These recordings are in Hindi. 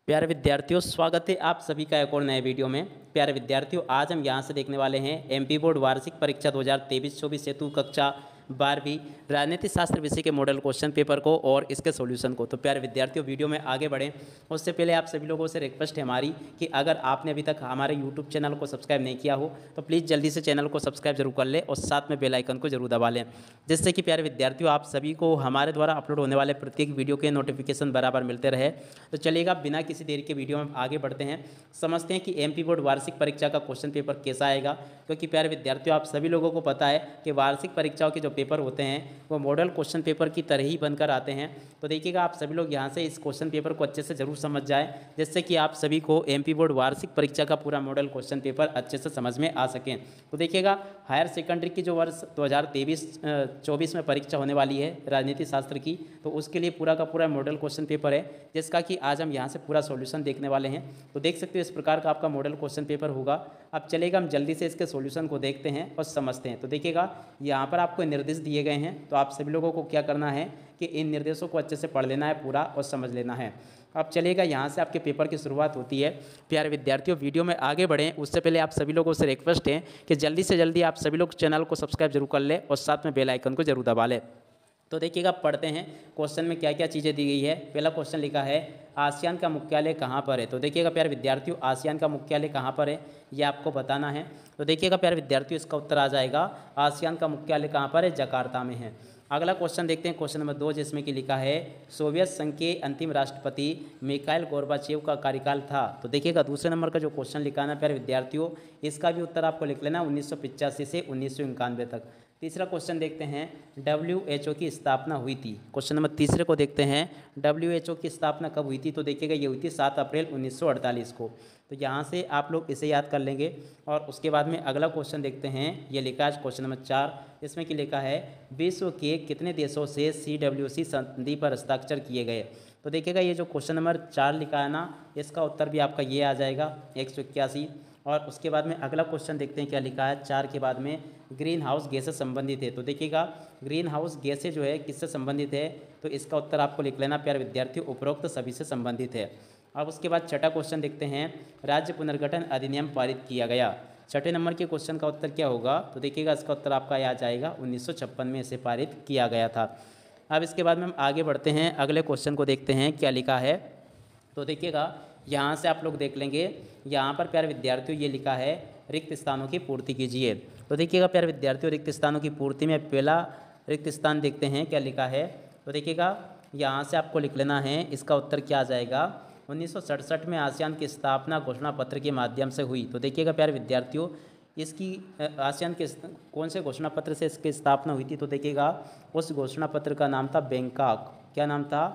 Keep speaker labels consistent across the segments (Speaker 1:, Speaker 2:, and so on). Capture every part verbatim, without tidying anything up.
Speaker 1: प्यारे विद्यार्थियों, स्वागत है आप सभी का एक और नए वीडियो में। प्यारे विद्यार्थियों, आज हम यहाँ से देखने वाले हैं एमपी बोर्ड वार्षिक परीक्षा दो हज़ार तेईस चौबीस हेतु कक्षा बारहवीं राजनीति शास्त्र विषय के मॉडल क्वेश्चन पेपर को और इसके सॉल्यूशन को। तो प्यारे विद्यार्थियों, वीडियो में आगे बढ़ें उससे पहले आप सभी लोगों से रिक्वेस्ट है हमारी कि अगर आपने अभी तक हमारे यूट्यूब चैनल को सब्सक्राइब नहीं किया हो तो प्लीज़ जल्दी से चैनल को सब्सक्राइब जरूर कर लें और साथ में बेल आइकन को जरूर दबा लें, जिससे कि प्यारे विद्यार्थियों आप सभी को हमारे द्वारा अपलोड होने वाले प्रत्येक वीडियो के नोटिफिकेशन बराबर मिलते रहे। तो चलिएगा, बिना किसी देरी के वीडियो में आगे बढ़ते हैं, समझते हैं कि एमपी बोर्ड वार्षिक परीक्षा का क्वेश्चन पेपर कैसा आएगा। क्योंकि प्यारे विद्यार्थियों, आप सभी लोगों को पता है कि वार्षिक परीक्षाओं के जो पेपर होते हैं वो मॉडल क्वेश्चन पेपर की तरह ही बनकर आते हैं। तो देखिएगा, आप सभी लोग यहाँ से इस क्वेश्चन पेपर को अच्छे से जरूर समझ जाएं, जिससे कि आप सभी को एमपी बोर्ड वार्षिक परीक्षा का पूरा मॉडल क्वेश्चन पेपर अच्छे से समझ में आ सकें। तो देखिएगा, हायर सेकेंडरी की जो वर्ष दो हज़ार तेईस चौबीस में परीक्षा होने वाली है राजनीति शास्त्र की, तो उसके लिए पूरा का पूरा मॉडल क्वेश्चन पेपर है, जिसका कि आज हम यहाँ से पूरा सॉल्यूशन देखने वाले हैं। तो देख सकते हो इस प्रकार का आपका मॉडल क्वेश्चन पेपर होगा। अब चलेगा, हम जल्दी से इसके सॉल्यूशन को देखते हैं और समझते हैं। तो देखिएगा, यहाँ पर आपको निर्देश दिए गए हैं, तो आप सभी लोगों को क्या करना है कि इन निर्देशों को अच्छे से पढ़ लेना है पूरा और समझ लेना है। अब चलेगा, यहाँ से आपके पेपर की शुरुआत होती है। प्यारे विद्यार्थियों, वीडियो में आगे बढ़ें उससे पहले आप सभी लोगों से रिक्वेस्ट है कि जल्दी से जल्दी आप सभी लोग चैनल को सब्सक्राइब जरूर कर लें और साथ में बेल आइकन को जरूर दबा लें। तो देखिएगा, पढ़ते हैं क्वेश्चन में क्या क्या चीज़ें दी गई है। पहला क्वेश्चन लिखा है आसियान का मुख्यालय कहाँ पर है। तो देखिएगा प्यारे विद्यार्थियों, आसियान का मुख्यालय कहाँ पर है ये आपको बताना है। तो देखिएगा प्यारे विद्यार्थियों, इसका उत्तर आ जाएगा आसियान का मुख्यालय कहाँ पर है, जकार्ता में है। अगला क्वेश्चन देखते हैं, क्वेश्चन नंबर दो, जिसमें कि लिखा है सोवियत संघ के अंतिम राष्ट्रपति मिखाइल गोर्बाचेव का कार्यकाल था। तो देखिएगा, दूसरे नंबर का जो क्वेश्चन लिखा है ना प्यारे विद्यार्थियों, इसका भी उत्तर आपको लिख लेना उन्नीस सौ पिचासी से उन्नीस सौ इक्यानवे तक। तीसरा क्वेश्चन देखते हैं, डब्ल्यू एच ओ की स्थापना हुई थी। क्वेश्चन नंबर तीसरे को देखते हैं, डब्ल्यू एच ओ की स्थापना कब हुई थी। तो देखिएगा, ये हुई थी सात अप्रैल उन्नीस सौ अड़तालीस को। तो यहाँ से आप लोग इसे याद कर लेंगे। और उसके बाद में अगला क्वेश्चन देखते हैं, ये लिखा है क्वेश्चन नंबर चार, इसमें कि लिखा है विश्व के कितने देशों से सी डब्ल्यू सी संधि पर हस्ताक्षर किए गए। तो देखिएगा, ये जो क्वेश्चन नंबर चार लिखा है ना, इसका उत्तर भी आपका ये आ जाएगा एक सौ इक्यासी। और उसके बाद में अगला क्वेश्चन देखते हैं क्या लिखा है चार के बाद में, ग्रीन हाउस गैस से संबंधित है। तो देखिएगा, ग्रीन हाउस गैसें जो है किससे संबंधित है, तो इसका उत्तर आपको लिख लेना प्यारे विद्यार्थियों, उपरोक्त सभी से संबंधित है। अब उसके बाद छठा क्वेश्चन देखते हैं, राज्य पुनर्गठन अधिनियम पारित किया गया। छठे नंबर के क्वेश्चन का उत्तर क्या होगा। तो देखिएगा, इसका उत्तर आपका आ जाएगा उन्नीस सौ छप्पन में इसे पारित किया गया था। अब इसके बाद में हम आगे बढ़ते हैं, अगले क्वेश्चन को देखते हैं क्या लिखा है। तो देखिएगा, यहाँ से आप लोग देख लेंगे, यहाँ पर प्यारे विद्यार्थियों ये लिखा है रिक्त स्थानों की पूर्ति कीजिए। तो देखिएगा प्यारे विद्यार्थियों, रिक्त स्थानों की पूर्ति में पहला रिक्त स्थान देखते हैं क्या लिखा है। तो देखिएगा, यहाँ से आपको लिख लेना है, इसका उत्तर क्या आ जाएगा, उन्नीस सौ सड़सठ में आसियान की स्थापना घोषणा पत्र के माध्यम से हुई। तो देखिएगा प्यारे विद्यार्थियों, इसकी आसियान के कौन से घोषणा पत्र से इसकी स्थापना हुई थी। तो देखिएगा, उस घोषणा पत्र का नाम था बैंकॉक। क्या नाम था,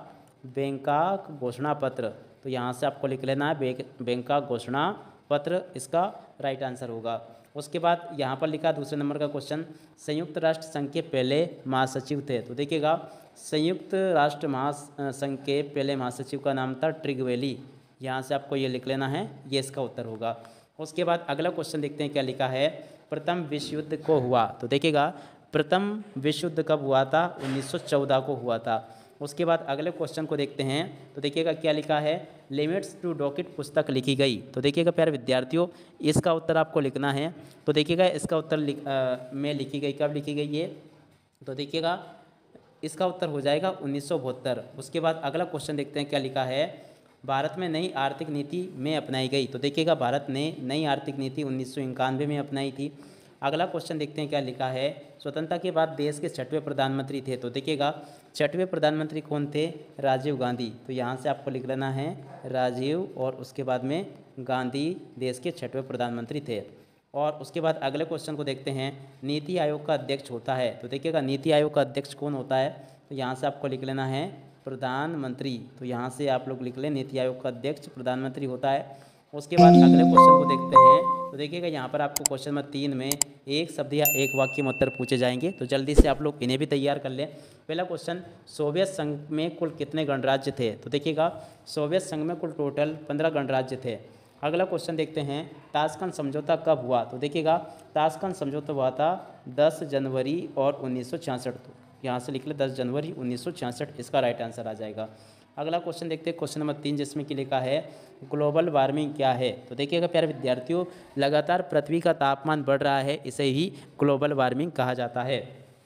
Speaker 1: बैंकॉक घोषणा पत्र। तो यहाँ से आपको लिख लेना है बैंकॉक घोषणा पत्र, इसका राइट आंसर होगा। उसके बाद यहाँ पर लिखा दूसरे नंबर का क्वेश्चन, संयुक्त राष्ट्र संघ के पहले महासचिव थे। तो देखिएगा, संयुक्त राष्ट्र महासंघ के पहले महासचिव का नाम था ट्रिगवेली। यहाँ से आपको ये लिख लेना है, ये इसका उत्तर होगा। उसके बाद अगला क्वेश्चन देखते हैं क्या लिखा है, प्रथम विश्व युद्ध को हुआ। तो देखिएगा, प्रथम विश्व युद्ध कब हुआ था, उन्नीस सौ चौदह को हुआ था। उसके बाद अगले क्वेश्चन को देखते हैं। तो देखिएगा क्या लिखा है, लिमिट्स टू डॉकेट पुस्तक लिखी गई। तो देखिएगा प्यारे विद्यार्थियों, इसका उत्तर आपको लिखना है। तो देखिएगा, इसका उत्तर लिख, आ, में लिखी गई, कब लिखी गई ये। तो देखिएगा, इसका उत्तर हो जाएगा उन्नीस सौ बहत्तर। उसके बाद अगला क्वेश्चन देखते हैं क्या लिखा है, भारत में नई आर्थिक नीति में अपनाई गई। तो देखिएगा, भारत ने नई आर्थिक नीति उन्नीस सौ इक्यानवे में अपनाई थी। अगला क्वेश्चन देखते हैं क्या लिखा है, स्वतंत्रता के बाद देश के छठवें प्रधानमंत्री थे। तो देखिएगा, छठवें प्रधानमंत्री कौन थे, राजीव गांधी। तो यहाँ से आपको लिख लेना है राजीव, और उसके बाद में गांधी देश के छठवें प्रधानमंत्री थे। और उसके बाद अगले क्वेश्चन को देखते हैं, नीति आयोग का अध्यक्ष होता है। तो देखिएगा, नीति आयोग का अध्यक्ष कौन होता है। तो यहाँ से आपको लिख लेना है प्रधानमंत्री। तो यहाँ से आप लोग लिख लें, नीति आयोग का अध्यक्ष प्रधानमंत्री होता है। उसके बाद अगले क्वेश्चन को देखते हैं। तो देखिएगा, यहाँ पर आपको क्वेश्चन नंबर तीन में एक शब्द या एक वाक्य में उत्तर पूछे जाएंगे, तो जल्दी से आप लोग इन्हें भी तैयार कर लें। पहला क्वेश्चन, सोवियत संघ में कुल कितने गणराज्य थे। तो देखिएगा, सोवियत संघ में कुल टोटल पंद्रह गणराज्य थे। अगला क्वेश्चन देखते हैं, ताशकंद समझौता कब हुआ। तो देखिएगा, ताशकंद समझौता हुआ था दस जनवरी और उन्नीस सौ छियासठ। तो यहाँ से लिख ले दस जनवरी उन्नीस सौ छियासठ, इसका राइट आंसर आ जाएगा। अगला क्वेश्चन देखते हैं, क्वेश्चन नंबर तीन, जिसमें कि लिखा है ग्लोबल वार्मिंग क्या है। तो देखिएगा प्यारे विद्यार्थियों, लगातार पृथ्वी का तापमान बढ़ रहा है, इसे ही ग्लोबल वार्मिंग कहा जाता है।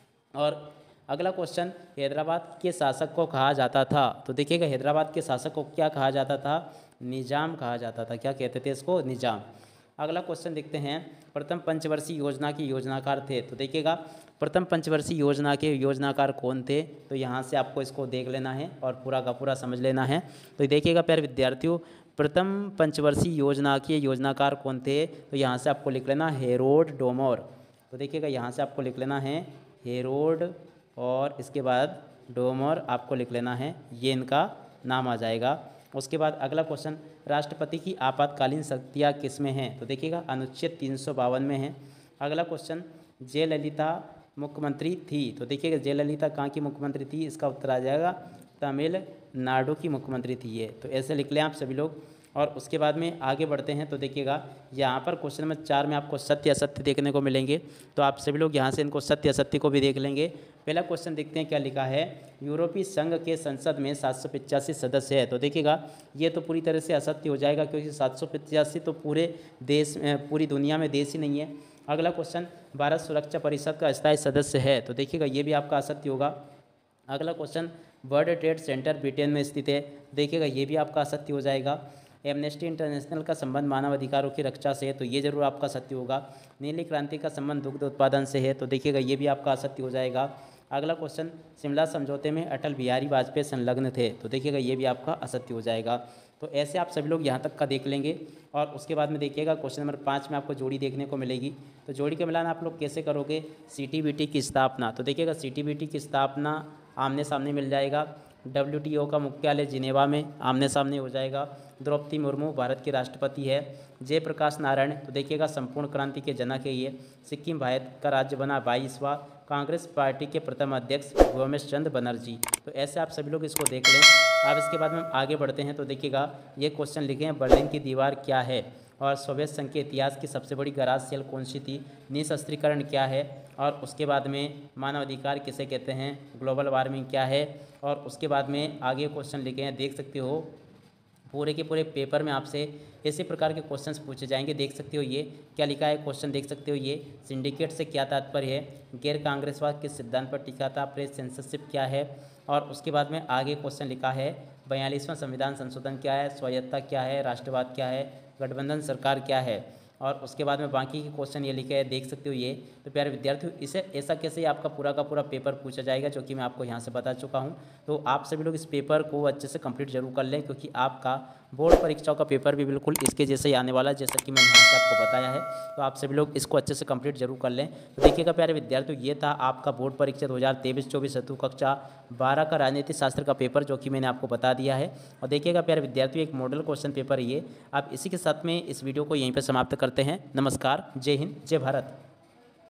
Speaker 1: और अगला क्वेश्चन, हैदराबाद के शासक को कहा जाता था। तो देखिएगा हैदराबाद के शासक को क्या कहा जाता था? निजाम कहा जाता था। क्या कहते थे इसको? निजाम। अगला क्वेश्चन देखते हैं, प्रथम पंचवर्षीय योजना के योजनाकार थे। तो देखिएगा प्रथम पंचवर्षीय योजना के योजनाकार कौन थे? तो यहाँ से आपको इसको देख लेना है और पूरा का पूरा समझ लेना है। तो देखिएगा प्यारे विद्यार्थियों, प्रथम पंचवर्षीय योजना के योजनाकार कौन थे? तो यहाँ से आपको लिख लेना हेरोड डोमोर। तो देखिएगा यहाँ से आपको लिख लेना है हेरोड और इसके बाद डोमोर आपको लिख लेना है, ये इनका नाम आ जाएगा। उसके बाद अगला क्वेश्चन, राष्ट्रपति की आपातकालीन शक्तियाँ किस में हैं? तो देखिएगा अनुच्छेद तीन सौ बावन में है। अगला क्वेश्चन, जयललिता मुख्यमंत्री थी। तो देखिएगा जयललिता कहाँ की मुख्यमंत्री थी? इसका उत्तर आ जाएगा तमिलनाडु की मुख्यमंत्री थी ये। तो ऐसे लिख लें आप सभी लोग। और उसके बाद में आगे बढ़ते हैं। तो देखिएगा यहाँ पर क्वेश्चन नंबर चार में आपको सत्य असत्य देखने को मिलेंगे, तो आप सभी लोग यहाँ से इनको सत्य असत्य को भी देख लेंगे। पहला क्वेश्चन देखते हैं क्या लिखा है, यूरोपीय संघ के संसद में सात सौ पचासी सदस्य है। तो देखिएगा ये तो पूरी तरह से असत्य हो जाएगा, क्योंकि सात सौ पचासी तो पूरे देश पूरी दुनिया में देश ही नहीं है। अगला क्वेश्चन, भारत सुरक्षा परिषद का स्थायी सदस्य है। तो देखिएगा ये भी आपका असत्य होगा। अगला question, World Trade Center Britain में स्थित है। देखिएगा ये भी आपका असत्य हो जाएगा। एमनेस्टी इंटरनेशनल का संबंध मानव अधिकारों की रक्षा से है। तो ये जरूर आपका सत्य होगा। नीली क्रांति का संबंध दुग्ध उत्पादन से है। तो देखिएगा ये भी आपका असत्य हो जाएगा। अगला क्वेश्चन, शिमला समझौते में अटल बिहारी वाजपेयी संलग्न थे। तो देखिएगा ये भी आपका असत्य हो जाएगा। तो ऐसे आप सभी लोग यहाँ तक का देख लेंगे। और उसके बाद में देखिएगा क्वेश्चन नंबर पाँच में आपको जोड़ी देखने को मिलेगी। तो जोड़ी का मिलान आप लोग कैसे करोगे? सी टी बी टी की स्थापना। तो देखिएगा सी टी बी टी की स्थापना आमने सामने मिल जाएगा। डब्ल्यू टी ओ का मुख्यालय जिनेवा में आमने सामने हो जाएगा। द्रौपदी मुर्मू भारत की राष्ट्रपति है। जयप्रकाश नारायण, तो देखिएगा संपूर्ण क्रांति के जनक है ये। सिक्किम भारत का राज्य बना बाईसवां। कांग्रेस पार्टी के प्रथम अध्यक्ष गोमेश चंद बनर्जी। तो ऐसे आप सभी लोग इसको देख लें। अब इसके बाद में हम आगे बढ़ते हैं। तो देखिएगा ये क्वेश्चन लिखे हैं, बर्लिन की दीवार क्या है? और सोवियत संघ के इतिहास की सबसे बड़ी गराज सेल कौन सी थी? निशस्त्रीकरण क्या है? और उसके बाद में मानवाधिकार किसे कहते हैं? ग्लोबल वार्मिंग क्या है? और उसके बाद में आगे क्वेश्चन लिखे हैं, देख सकते हो पूरे के पूरे पेपर में आपसे इसी प्रकार के क्वेश्चंस पूछे जाएंगे। देख सकते हो ये क्या लिखा है क्वेश्चन, देख सकते हो ये सिंडिकेट से क्या तात्पर्य है? गैर कांग्रेसवाद किस सिद्धांत पर टिका था? प्रेस सेंसरशिप क्या है? और उसके बाद में आगे क्वेश्चन लिखा है, बयालीसवां संविधान संशोधन क्या है? स्वायत्तता क्या है? राष्ट्रवाद क्या है? गठबंधन सरकार क्या है? और उसके बाद में बाकी के क्वेश्चन ये लिखे हैं, देख सकते हो ये। तो प्यारे विद्यार्थियों, इसे ऐसा कैसे आपका पूरा का पूरा पेपर पूछा जाएगा, जो कि मैं आपको यहाँ से बता चुका हूँ। तो आप सभी लोग इस पेपर को अच्छे से कंप्लीट जरूर कर लें, क्योंकि आपका बोर्ड परीक्षाओं का पेपर भी बिल्कुल इसके जैसे ही आने वाला है, जैसा कि मैंने यहाँ से आपको बताया है। तो आप सभी लोग इसको अच्छे से कंप्लीट जरूर कर लें। तो देखिएगा प्यारे विद्यार्थियों, ये था आपका बोर्ड परीक्षा दो हज़ार तेईस चौबीस हेतु कक्षा बारह का राजनीति शास्त्र का पेपर, जो कि मैंने आपको बता दिया है। और देखिएगा प्यारे विद्यार्थियों, एक मॉडल क्वेश्चन पेपर है ये। आप इसी के साथ में इस वीडियो को यहीं पर समाप्त करते हैं। नमस्कार, जय हिंद, जय भारत।